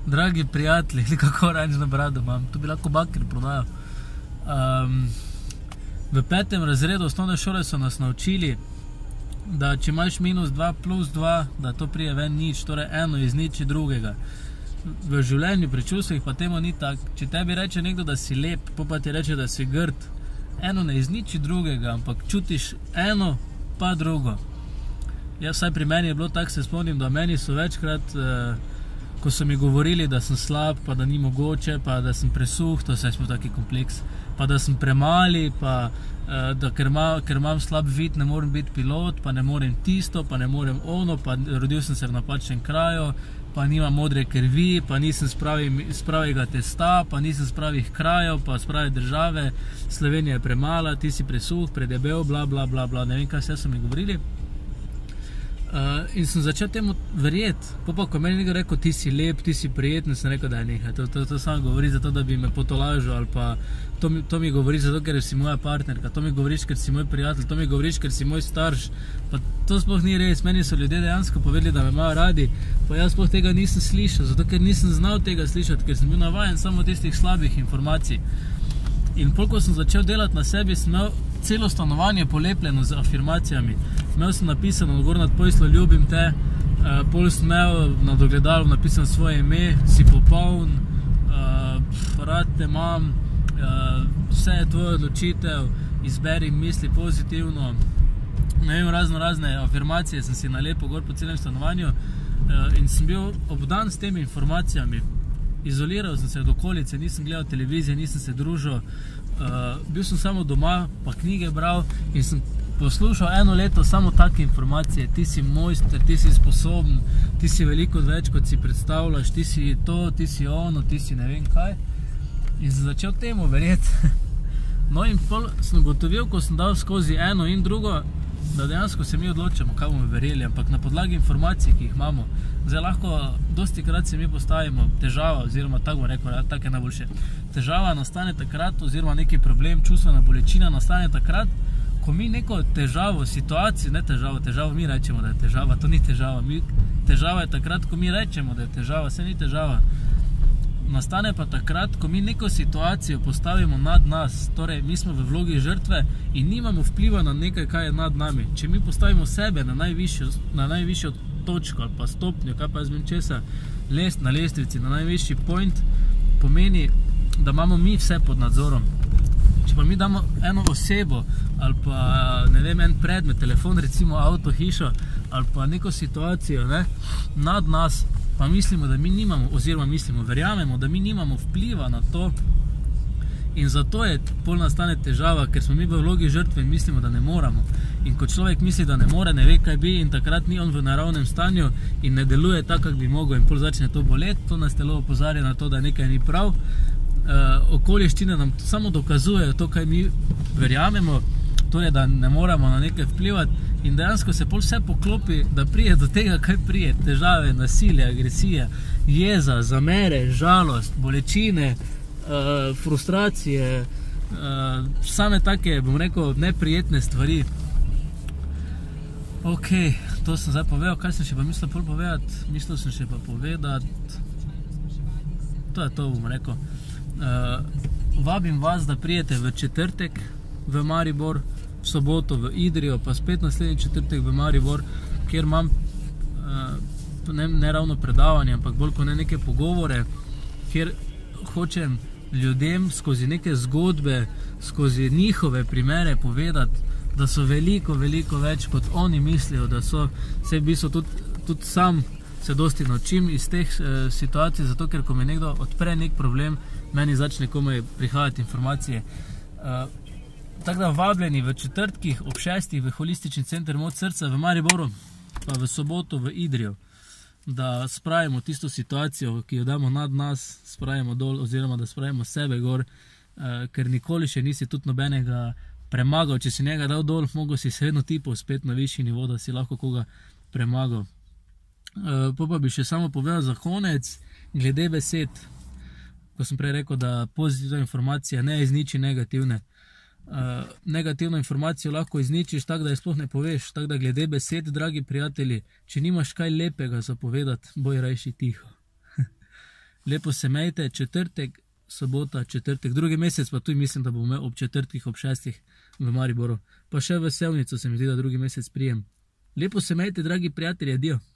Dragi prijatelji, kako oranžno brado imam, to bi lahko baker prodajal. V 5. razredu osnovne šole so nas naučili, da če imaš -2 plus 2, da to prije ven nič, torej eno izniči drugega. V življenju, pri čustvih pa temu ni tak. Če tebi reče nekdo, da si lep, pa ti reče, da si grd, eno ne izniči drugega, ampak čutiš eno pa drugo. Jaz vsaj pri meni je bilo tako, se spomnim, da meni so večkrat, ko so mi govorili, da sem slab, pa da ni mogoče, pa da sem presuh, to se je sploh taki kompleks, pa da sem premali, pa da ker imam slab vid, ne morem biti pilot, pa ne morem tisto, pa ne morem ono, pa rodil sem se v napačnem kraju, pa nimam modre krvi, pa nisem z pravega testa, pa nisem z pravih krajev, pa z prave države, Slovenija je premala, ti si presuh, predebel, bla, bla, bla, bla, ne vem, kaj vse so mi govorili. In sem začel temu verjeti. Pa ko meni nekdo rekel, ti si lep, ti si prijeten, sem rekel, da je nekaj. To samo govori zato, da bi me potolažil, ali pa to mi govoriš zato, ker si moja partnerka, to mi govoriš, ker si moj prijatelj, to mi govoriš, ker si moj starš. Pa to sploh ni res. Meni so ljudje dejansko povedali, da me imajo radi, pa jaz sploh tega nisem slišal, zato ker nisem znal tega slišati, ker sem bil navajen samo tistih slabih informacij. In ko sem začel delati na sebi, sem imel celo stanovanje polepljeno z afirmacijami. Imel sem napisano gor nad Pojslo, ljubim te, pol sem imel nad ogledalom napisano svoje ime, si popoln, rad te imam, vse je tvoja odločitev, izberi misli pozitivno. Ne vem, razne afirmacije sem si nalepil gor po celem stanovanju in sem bil obdan s temi informacijami. Izoliral sem se od okolice, nisem gledal televizije, nisem se družil, bil sem samo doma, pa knjige bral in sem poslušal 1 leto samo take informacije. Ti si mojster, ti si sposoben, ti si veliko več, kot si predstavljaš, ti si to, ti si ono, ti si ne vem kaj. In sem začel temu verjeti. No in pol sem ugotovil, ko sem dal skozi eno in drugo, da dejansko se mi odločamo, kaj bomo verjeli, ampak na podlagi informacij, ki jih imamo. Zdaj lahko, dosti krat se mi postavimo težava, oziroma tako bom rekel, tako je najboljše. Težava nastane takrat, oziroma neki problem, čustvena bolečina nastane takrat, ko mi neko težavo, situacijo, ne težavo mi rečemo, da je težava, to ni težava. Težava je takrat, ko mi rečemo, da je težava, se ni težava. Nastane pa takrat, ko mi neko situacijo postavimo nad nas, torej mi smo v vlogi žrtve in nimamo vpliva na nekaj, kaj je nad nami. Če mi postavimo sebe na najvišjo točko ali pa stopnjo, kaj pa jaz vem česa, na lestvici, na najvišji point, pomeni, da imamo mi vse pod nadzorom. Če pa mi damo eno osebo ali pa, ne vem, en predmet, telefon, recimo avto, hišo ali pa neko situacijo, nad nas, pa mislimo, da mi nimamo, oziroma verjamemo, da mi nimamo vpliva na to in zato je pol nastane težava, ker smo mi v vlogi žrtve in mislimo, da ne moramo. In ko človek misli, da ne more, ne ve, kaj bi in takrat ni on v naravnem stanju in ne deluje tako, kak bi mogel in pol začne to boleti, to nas telo opozarja na to, da nekaj ni prav. Okoliščine nam samo dokazujejo to, kaj mi verjamemo, to je, da ne moramo na nekaj vplivati in dejansko se pol vse poklopi, da prije do tega, kaj prije, težave, nasilje, agresija, jeza, zamere, žalost, bolečine, frustracije, same take, bom rekel, neprijetne stvari. Ok, to sem zdaj povedal, kaj sem še pa mislil pol povedati? Mislil sem še pa povedati, to je to, bom rekel. Vabim vas, da prijete v četrtek v Maribor, v soboto v Idrijo, pa spet naslednji četrtek v Maribor, kjer imam ne ravno predavanje, ampak bolj kot ne neke pogovore, kjer hočem ljudem skozi neke zgodbe, skozi njihove primere povedati, da so veliko več, kot oni mislijo, da so. Vse v bistvu tudi sam se dosti naučim iz teh situacij, zato ker ko mi nekdo odpre nek problem, meni začne komaj prihajati informacije. Tako da vabljeni v četrtkih ob 6 v Holistični center Moč srca v Mariboru, pa v soboto v Idrijo, da spravimo tisto situacijo, ki jo damo nad nas, spravimo dol, oziroma da spravimo sebe gor, ker nikoli še nisi tudi nobenega premagal. Če si njega dal dol, mogo si se vedno tipal spet na višji nivo, da si lahko koga premagal. Pa bi še samo povedal za konec, glede besed, ko sem prej rekel, da pozitivna informacija ne izniči negativne. Negativno informacijo lahko izničiš tako, da je sploh ne poveš. Tako da glede besed, dragi prijatelji, če nimaš kaj lepega za povedati, boj rajši tiho. lepo se mejte, četrtek, sobota, četrtek, drugi mesec, pa tudi mislim, da bomo imeli ob četrtkih, ob 6 v Mariboru. Pa še v Sevnico se mi zdi, da drugi mesec prijem. Lepo se mejte, dragi prijatelji, adijo.